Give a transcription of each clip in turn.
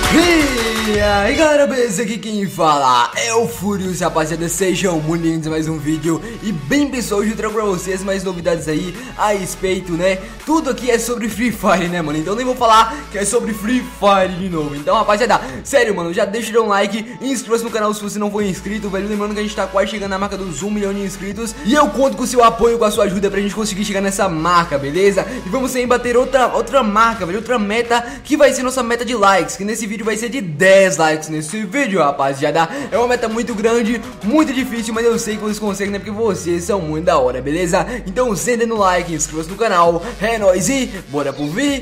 E aí galera, beleza? Aqui quem fala é o Furious, rapaziada, sejam muito bem-vindos a mais um vídeo. E bem pessoal, hoje eu trago pra vocês mais novidades aí a respeito, né? Tudo aqui é sobre Free Fire, né, mano? Então nem vou falar que é sobre Free Fire de novo. Então rapaziada, sério, mano, já deixa um like, inscreva-se no canal se você não for inscrito, velho. Lembrando que a gente tá quase chegando na marca dos 1 milhão de inscritos. E eu conto com o seu apoio, com a sua ajuda pra gente conseguir chegar nessa marca, beleza? E vamos também bater outra marca, velho, outra meta, que vai ser nossa meta de likes, que nesse vídeo vai ser de 10 likes nesse vídeo, rapaziada. É uma meta muito grande, muito difícil, mas eu sei que vocês conseguem, né? Porque vocês são muito da hora, beleza? Então senta no like, inscreva-se no canal. É nóis e bora pro vídeo!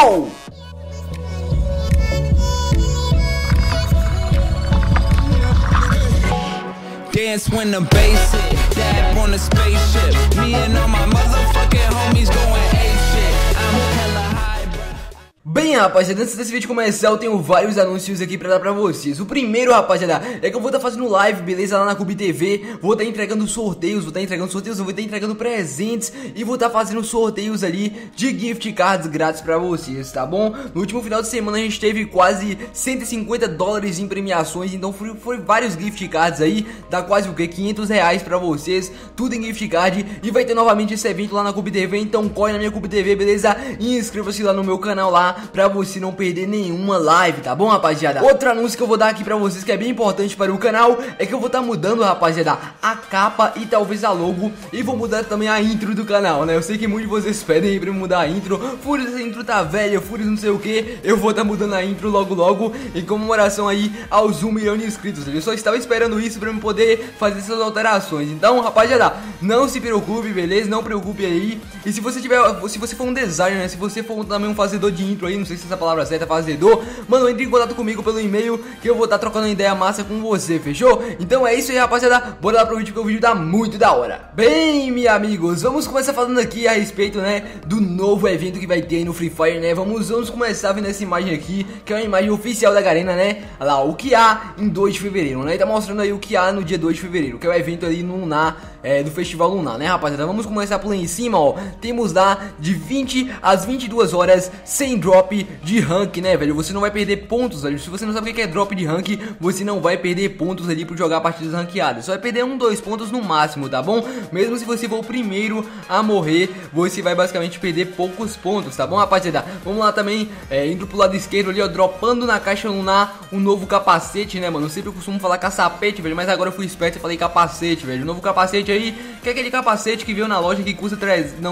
Dance when the bass hit, dab on the spaceship. Me and all my motherfucking homies going ape shit. I'm hella high, bro. Bem, rapaziada, antes desse vídeo começar, eu tenho vários anúncios aqui pra dar pra vocês. O primeiro, rapaziada, é que eu vou estar fazendo live, beleza, lá na Cube TV. Vou estar entregando sorteios, vou estar entregando presentes e vou estar fazendo sorteios ali de gift cards grátis pra vocês, tá bom? No último final de semana a gente teve quase 150 dólares em premiações, então foi vários gift cards aí, dá quase o que? 500 reais pra vocês, tudo em gift card. E vai ter novamente esse evento lá na Cube TV, então corre na minha Cube TV, beleza? E inscreva-se lá no meu canal lá, pra você não perder nenhuma live, tá bom, rapaziada? Outro anúncio que eu vou dar aqui pra vocês, que é bem importante para o canal, é que eu vou estar mudando, rapaziada, a capa e talvez a logo, e vou mudar também a intro do canal, né? Eu sei que muitos de vocês pedem pra mudar a intro. Furious, essa intro tá velha, Furious não sei o que. Eu vou estar mudando a intro logo, em comemoração aí aos 1 milhão de inscritos. Eu só estava esperando isso pra eu poder fazer essas alterações. Então, rapaziada, não se preocupe, beleza? Não preocupe aí. E se você for um designer, né? Se você for também um fazedor de intro aí, não sei se essa palavra certa é fazedor, mano, entre em contato comigo pelo e-mail, que eu vou estar trocando uma ideia massa com você, fechou? Então é isso aí, rapaziada, bora lá pro vídeo, porque o vídeo tá muito da hora. Bem, meus amigos, vamos começar falando aqui a respeito, né, do novo evento que vai ter aí no Free Fire, né? Vamos começar vendo essa imagem aqui, que é uma imagem oficial da Garena, né? Olha lá, o que há em 2 de fevereiro, né? E tá mostrando aí o que há no dia 2 de fevereiro, que é o evento ali no Lunar, do Festival Lunar, né, rapaziada? Vamos começar por lá em cima, ó. Temos lá de 20 às 22 horas sem drop de rank, né, velho? Você não vai perder pontos, velho. Se você não sabe o que é drop de rank, você não vai perder pontos ali por jogar partidas ranqueadas. Só vai perder 2 pontos no máximo, tá bom? Mesmo se você for o primeiro a morrer, você vai basicamente perder poucos pontos, tá bom, rapaziada? Vamos lá também, indo pro lado esquerdo ali, ó, dropando na caixa lunar um novo capacete, né, mano? Eu sempre costumo falar caçapete, velho, mas agora eu fui esperto e falei capacete, velho. O novo capacete aí, que é aquele capacete que veio na loja que custa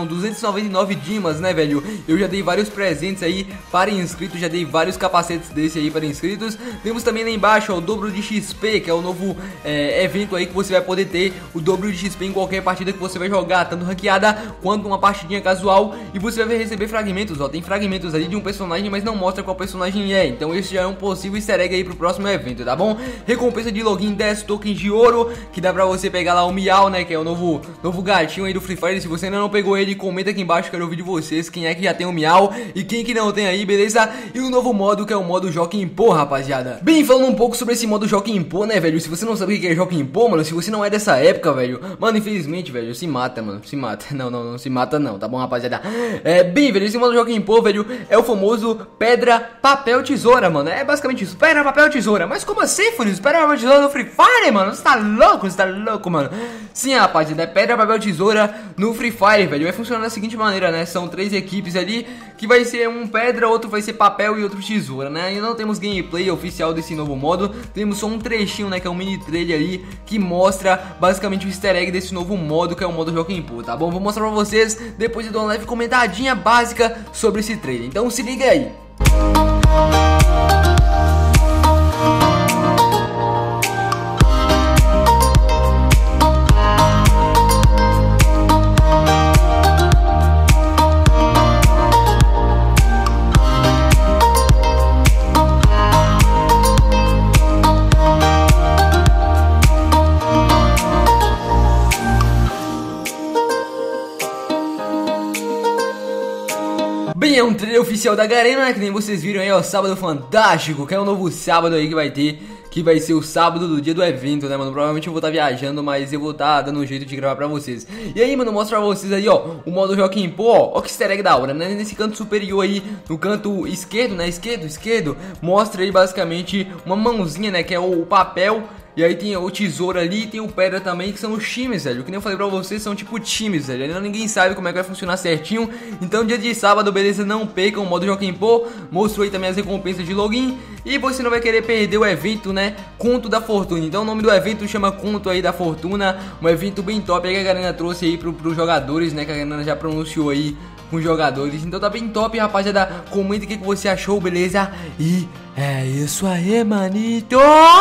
299 dimas, né, velho? Eu já dei vários presentes aí para inscritos, já dei vários capacetes desse aí para inscritos. Temos também lá embaixo, ó, o dobro de XP, que é o novo evento aí que você vai poder ter o dobro de XP em qualquer partida que você vai jogar, tanto ranqueada quanto uma partidinha casual. E você vai receber fragmentos, ó, tem fragmentos ali de um personagem, mas não mostra qual personagem é. Então esse já é um possível easter egg aí pro próximo evento, tá bom? Recompensa de login 10 tokens de ouro, que dá pra você pegar lá o Miau, né, que é o novo gatinho aí do Free Fire. Se você ainda não pegou ele, comenta aqui embaixo, quero ouvir de vocês quem é que já tem o Miau e quem que não tem aí, beleza? E o novo modo, que é o modo Jockey Pô, rapaziada. Bem, falando um pouco sobre esse modo Jockey Pô, né, velho? Se você não sabe o que é Jockey Pô, mano, se você não é dessa época, velho, mano, infelizmente, velho, se mata, mano, se mata. Não se mata não, tá bom, rapaziada? Bem, velho, esse modo Jockey Pô, velho, é o famoso pedra, papel, tesoura, mano. É basicamente isso, pedra, papel, tesoura. Mas como assim, Furious? Pedra, papel, tesoura no Free Fire, mano? Você tá louco, mano? Sim, rapaziada, é pedra, papel, tesoura no Free Fire, velho. Vai funcionar da seguinte maneira, né? São 3 equipes ali, que vai ser um pedra, outro vai ser papel e outro tesoura, né? E não temos gameplay oficial desse novo modo, temos só um trechinho, né, que é um mini trailer ali, que mostra basicamente o easter egg desse novo modo, que é o modo Jockey Pô, tá bom? Vou mostrar pra vocês depois de dar uma leve comentadinha básica sobre esse trailer, então se liga aí. Bem, é um trailer oficial da Garena, né, que nem vocês viram aí, ó, Sábado Fantástico, que é um novo sábado aí que vai ter, que vai ser o sábado do dia do evento, né, mano? Provavelmente eu vou estar viajando, mas eu vou estar dando um jeito de gravar pra vocês. E aí, mano, mostro pra vocês aí, ó, o modo Joaquim Pô, ó que easter egg da hora, né? Nesse canto superior aí, no canto esquerdo, né? Esquerdo, mostra aí basicamente uma mãozinha, né? Que é o papel. E aí tem o tesouro ali e tem o pedra também, que são os times, velho. Que nem eu falei pra vocês, são tipo times, velho. Ainda ninguém sabe como é que vai funcionar certinho. Então dia de sábado, beleza, não percam o modo Joaquim Pô. Mostrou aí também as recompensas de login. E você não vai querer perder o evento, né? Conto da Fortuna. Então o nome do evento chama Conto aí da Fortuna. Um evento bem top aí que a galera trouxe aí pros jogadores, né? Que a galera já pronunciou aí com os jogadores. Então tá bem top, rapaziada. Comenta o que você achou, beleza? E é isso aí, manito.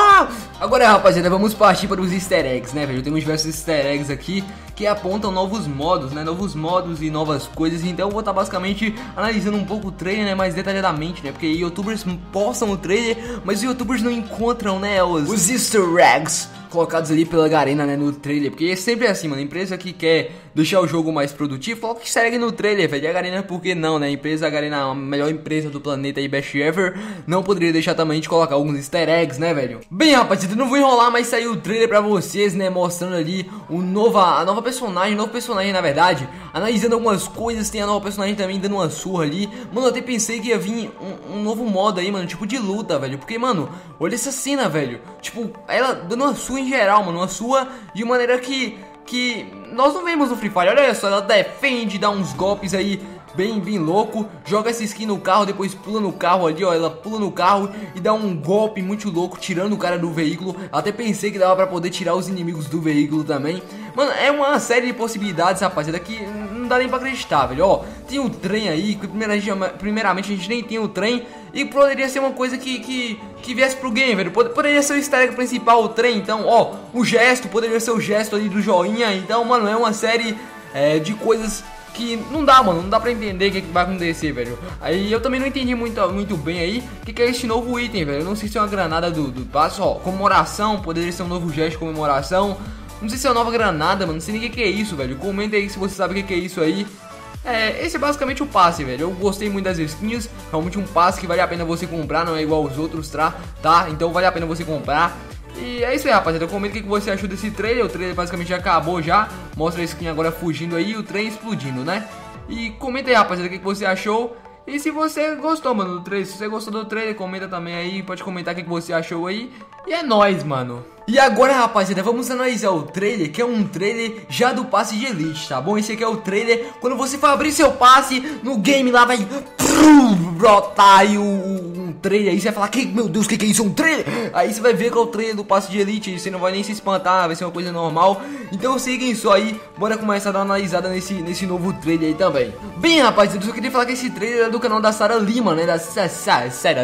Agora, rapaziada, vamos partir para os easter eggs, né, velho? Temos diversos easter eggs aqui que apontam novos modos, né? Novos modos e novas coisas. Então eu vou estar basicamente analisando um pouco o trailer, né? Mais detalhadamente, né? Porque youtubers postam o trailer, mas os youtubers não encontram, né? Os easter eggs colocados ali pela Garena, né, no trailer. Porque é sempre assim, mano, a empresa que quer deixar o jogo mais produtivo, coloca que segue no trailer, velho. E a Garena, por que não, né? A Garena, a melhor empresa do planeta aí, best ever, não poderia deixar também de colocar alguns easter eggs, né, velho? Bem, rapaziada, não vou enrolar, mas saiu o trailer pra vocês, né, mostrando ali a nova personagem, novo personagem, na verdade, analisando algumas coisas. Tem a nova personagem também dando uma surra ali. Mano, eu até pensei que ia vir um novo modo aí, mano, tipo de luta, velho. Porque, mano, olha essa cena, velho. Tipo, ela dando uma surra em geral, mano, uma surra de maneira que nós não vemos no Free Fire. Olha só, ela defende, dá uns golpes aí bem louco, joga essa skin no carro, depois pula no carro ali, ó, ela pula no carro e dá um golpe muito louco, tirando o cara do veículo. Até pensei que dava pra poder tirar os inimigos do veículo também. Mano, é uma série de possibilidades, rapaziada, que não dá nem pra acreditar, velho. Ó, tem o trem aí, que primeiramente a gente nem tem o trem, e poderia ser uma coisa que viesse pro game, velho. Poderia ser o easter egg principal, o trem. Então, ó, o gesto, poderia ser o gesto ali do joinha. Então, mano, é uma série de coisas que não dá, mano, não dá pra entender o que vai acontecer, velho. Aí eu também não entendi muito bem aí o que é esse novo item, velho. Eu não sei se é uma granada do passo, ó, comemoração, poderia ser um novo gesto de comemoração. Não sei se é uma nova granada, mano, não sei nem o que é isso, velho. Comenta aí se você sabe o que é isso aí. Esse é basicamente o passe, velho. Eu gostei muito das skins, realmente um passe que vale a pena você comprar, não é igual aos outros, tá? Então vale a pena você comprar. E é isso aí, rapaziada, comenta o que você achou desse trailer. O trailer basicamente já acabou já. Mostra a skin agora fugindo aí e o trem explodindo, né? E comenta aí, rapaziada, o que você achou. E se você gostou, mano, do trailer. Se você gostou do trailer, comenta também aí. Pode comentar o que você achou aí. E é nóis, mano. E agora, rapaziada, vamos analisar o trailer, que é um trailer já do passe de elite, tá bom? Esse aqui é o trailer. Quando você for abrir seu passe no game lá, vai brotar aí um trailer aí. Você vai falar, meu Deus, que é isso? É um trailer? Aí você vai ver que é o trailer do passe de elite. Você não vai nem se espantar, vai ser uma coisa normal. Então seguem só aí, bora começar a dar uma analisada nesse novo trailer aí também. Bem, rapaziada, eu só queria falar que esse trailer é do canal da Sarah Lima, né? Da Sarah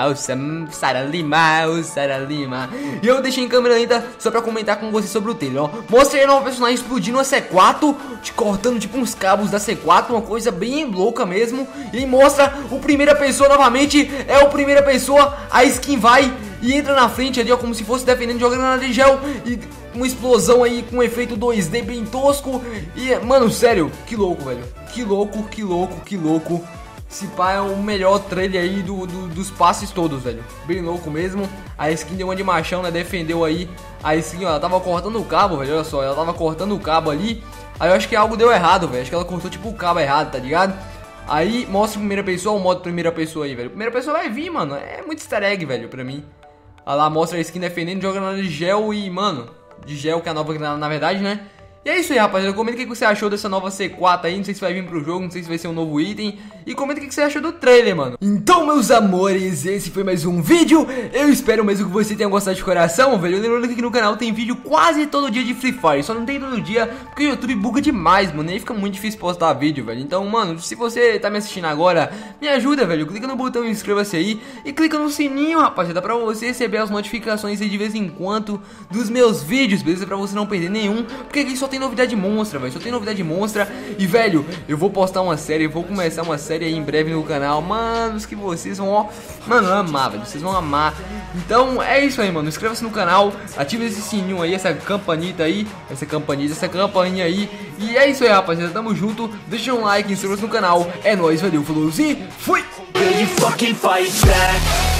Lima. E eu deixei em câmera lenta só pra comentar com você sobre o trailer, ó. Mostrei a nova personagem explodindo a C4, te cortando tipo uns cabos da C4, uma coisa bem louca mesmo. E aí mostra o primeira pessoa novamente, é o primeira pessoa, a skin vai e entra na frente ali, ó, como se fosse defendendo, jogando granada de gel. E uma explosão aí com um efeito 2D bem tosco. E, mano, sério, que louco, velho. Que louco. Esse pá é o melhor trailer aí dos passes todos, velho. Bem louco mesmo. A skin deu uma de machão, né? Defendeu aí a skin, ó. Ela tava cortando o cabo, velho. Olha só, ela tava cortando o cabo ali. Aí eu acho que algo deu errado, velho. Acho que ela cortou tipo o cabo errado, tá ligado? Aí mostra primeira pessoa, o modo primeira pessoa aí, velho. Primeira pessoa vai vir, mano. É muito easter egg, velho, pra mim. Olha lá, mostra a skin defendendo, jogando de gel e, mano, de gel, que é a nova na verdade, né? E é isso aí, rapaziada. Comenta o que você achou dessa nova C4 aí. Não sei se vai vir pro jogo, não sei se vai ser um novo item. E comenta o que você achou do trailer, mano. Então, meus amores, esse foi mais um vídeo. Eu espero mesmo que você tenha gostado de coração, velho. Lembrando que aqui no canal tem vídeo quase todo dia de Free Fire. Só não tem todo dia porque o YouTube buga demais, mano. E aí fica muito difícil postar vídeo, velho. Então, mano, se você tá me assistindo agora, me ajuda, velho. Clica no botão inscreva-se aí. E clica no sininho, rapaziada, pra você receber as notificações aí de vez em quando dos meus vídeos, beleza? Pra você não perder nenhum. Porque aqui só tem novidade monstra, velho. Só tem novidade monstra. E, velho, eu vou postar uma série. Eu vou começar uma série aí em breve no canal. Manos, que vocês vão, ó, mano, amar, velho. Vocês vão amar. Então, é isso aí, mano. Inscreva-se no canal. Ative esse sininho aí, essa campanita aí. Essa campainha aí. E é isso aí, rapaziada. Tamo junto. Deixa um like, inscreva-se no canal. É nóis, valeu, falou e fui!